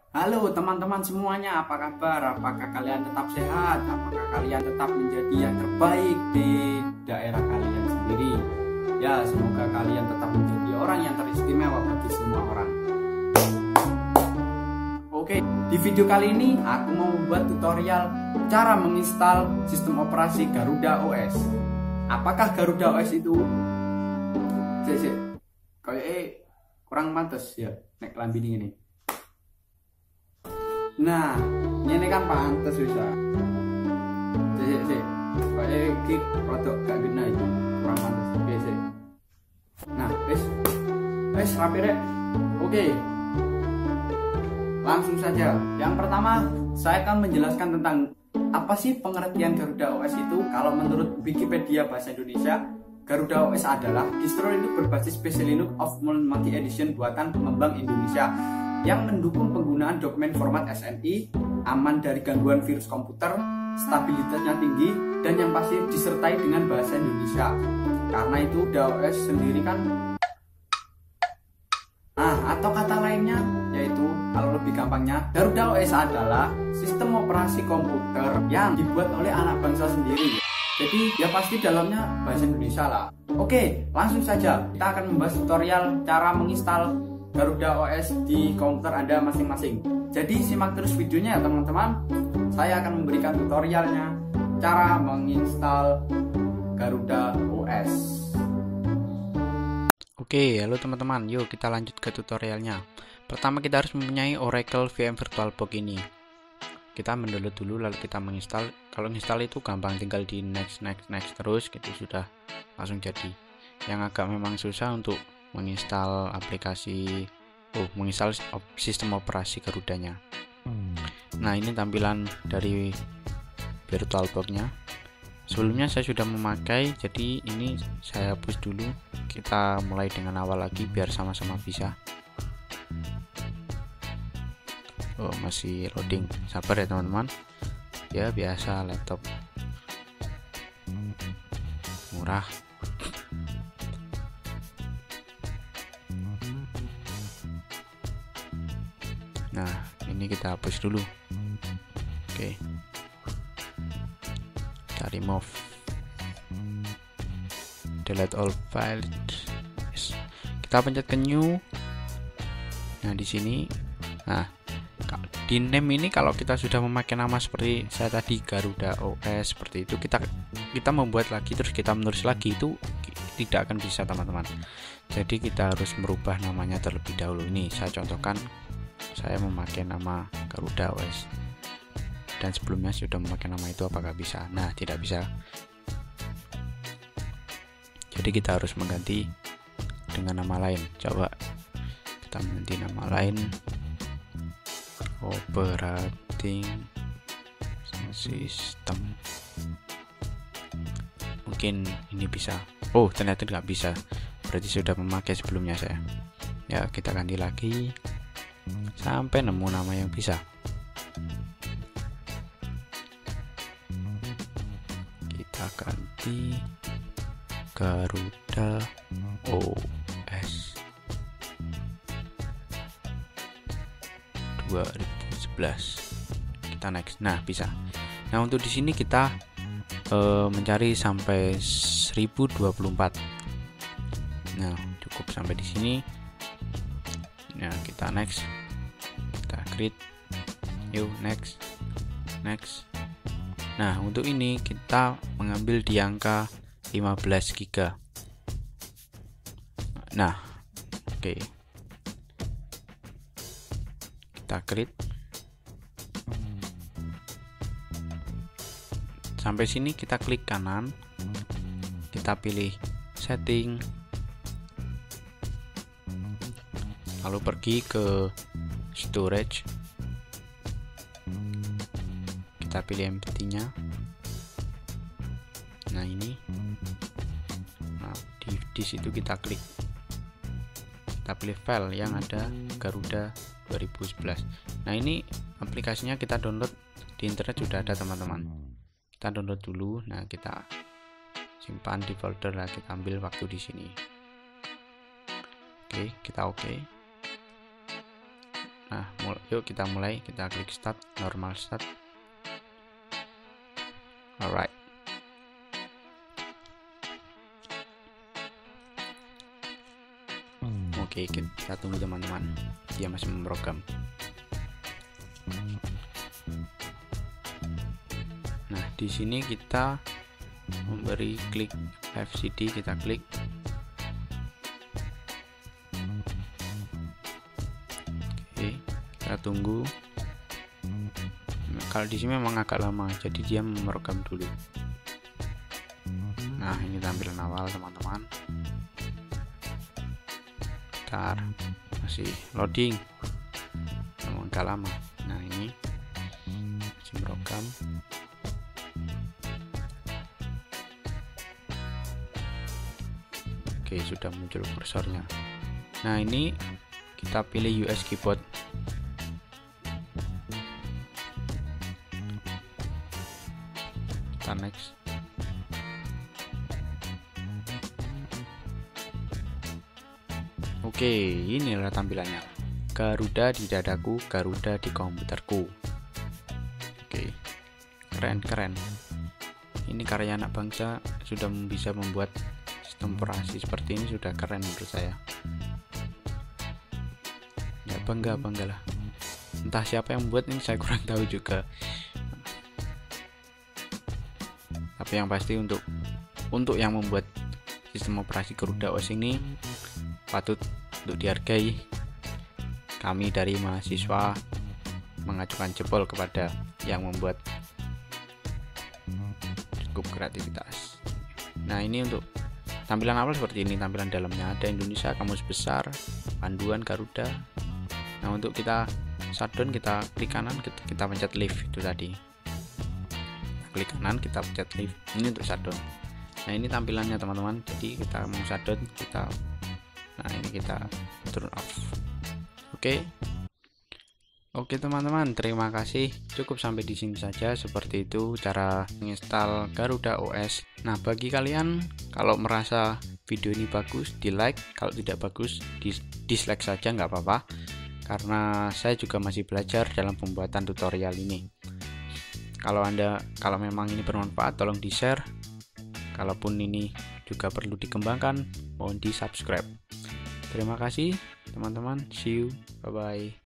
Halo teman-teman semuanya, apa kabar? Apakah kalian tetap sehat? Apakah kalian tetap menjadi yang terbaik di daerah kalian sendiri? Ya, semoga kalian tetap menjadi orang yang teristimewa bagi semua orang. Oke, di video kali ini aku mau membuat tutorial cara menginstal sistem operasi Garuda OS. Apakah Garuda OS itu? Kayak kurang pantas ya, nek lambi ini. Nah, ini kan pantas bisa. Kayak iki rodok gak gena iki, kurang pantas biasa. Nah, wes rapi rek. Oke. Langsung saja. Yang pertama, saya akan menjelaskan tentang apa sih pengertian Garuda OS itu. Kalau menurut Wikipedia Bahasa Indonesia, Garuda OS adalah distro Linux berbasis PC Linux of Multi Edition buatan pengembang Indonesia yang mendukung penggunaan dokumen format SNI, aman dari gangguan virus komputer, stabilitasnya tinggi, dan yang pasti disertai dengan bahasa Indonesia. Karena itu Garuda OS sendiri kan, atau kata lainnya yaitu, kalau lebih gampangnya, Garuda OS adalah sistem operasi komputer yang dibuat oleh anak bangsa sendiri. Jadi ya pasti dalamnya bahasa Indonesia lah. Oke, langsung saja kita akan membahas tutorial cara menginstal Garuda OS di komputer Anda masing-masing. Jadi simak terus videonya ya teman-teman. Saya akan memberikan tutorialnya cara menginstal Garuda OS. Oke, halo teman-teman. Yuk kita lanjut ke tutorialnya. Pertama kita harus mempunyai Oracle VM VirtualBox ini. Kita mendownload dulu lalu kita menginstal. Kalau install itu gampang, tinggal di next terus gitu sudah langsung jadi. Yang agak memang susah untuk menginstal aplikasi menginstal sistem operasi Garudanya. Nah, ini tampilan dari VirtualBox-nya. Sebelumnya saya sudah memakai, jadi ini saya hapus dulu. Kita mulai dengan awal lagi biar sama-sama bisa. Masih loading, sabar ya teman-teman. Ya biasa, laptop murah. Nah, ini kita hapus dulu. Oke, kita remove, delete all files. Kita pencet ke new. Nah, di sini, di name ini kalau kita sudah memakai nama seperti saya tadi Garuda OS seperti itu, kita membuat lagi terus kita menulis lagi, itu tidak akan bisa teman-teman. Jadi kita harus merubah namanya terlebih dahulu. Ini saya contohkan, saya memakai nama Garuda OS dan sebelumnya sudah memakai nama itu, apakah bisa? Nah, tidak bisa. Jadi kita harus mengganti dengan nama lain. Coba kita mengganti nama lain, operating system. Mungkin ini bisa. Oh, ternyata nggak bisa, berarti sudah memakai sebelumnya saya. Ya, kita ganti lagi sampai nemu nama yang bisa. Kita ganti Garuda OS 2011. Kita next. Nah, bisa. Nah, untuk di sini kita mencari sampai 1024. Nah, cukup sampai di sini. Nah, kita next. Kita create. Yuk, next. Nah, untuk ini kita mengambil di angka 15 GB. Nah, oke. Kita create. Sampai sini kita klik kanan. Kita pilih setting. Lalu pergi ke storage. Kita pilih empty-nya. Nah, ini. Nah, di situ kita klik. Kita pilih file yang ada Garuda 2011. Nah, ini aplikasinya kita download di internet sudah ada teman-teman. Kita download dulu. Nah, kita simpan di folder lah, kita ambil waktu di sini. Oke, kita oke. Nah, yuk kita mulai. Kita klik start, normal start. Alright. Oke, kita tunggu teman-teman. Dia masih memprogram. Nah, di sini kita memberi klik FCD, kita klik. Oke, kita tunggu. Nah, kalau di sini memang agak lama, jadi dia merekam dulu. Nah, ini tampilan awal teman-teman. Bentar, masih loading, memang agak lama. Nah, ini masih merekam. Oke, sudah muncul kursornya. Nah, ini kita pilih US keyboard. Kita next. Oke, inilah tampilannya. Garuda di dadaku, Garuda di komputerku. Oke, keren-keren. Ini karya anak bangsa, sudah bisa membuat sistem operasi seperti ini, sudah keren menurut saya. Ya, banggalah. Entah siapa yang membuat ini, saya kurang tahu juga. Tapi yang pasti untuk yang membuat sistem operasi Garuda OS ini patut untuk dihargai. Kami dari mahasiswa mengacukan jempol kepada yang membuat, cukup kreativitas. Nah, ini untuk tampilan awal seperti ini. Tampilan dalamnya ada Indonesia, kamus besar, panduan Garuda. Nah, untuk kita shutdown, kita klik kanan, kita pencet leave itu tadi. Klik kanan, kita pencet leave. Ini untuk shutdown. Nah, ini tampilannya teman-teman. Jadi kita mau shutdown, nah ini kita turn off. Oke teman-teman, terima kasih. Cukup sampai di sini saja. Seperti itu cara menginstal Garuda OS. Nah, bagi kalian kalau merasa video ini bagus, di like. Kalau tidak bagus, dislike saja, nggak apa-apa. Karena saya juga masih belajar dalam pembuatan tutorial ini. Kalau memang ini bermanfaat, tolong di share. Kalaupun ini juga perlu dikembangkan, mohon di subscribe. Terima kasih teman-teman. See you. Bye bye.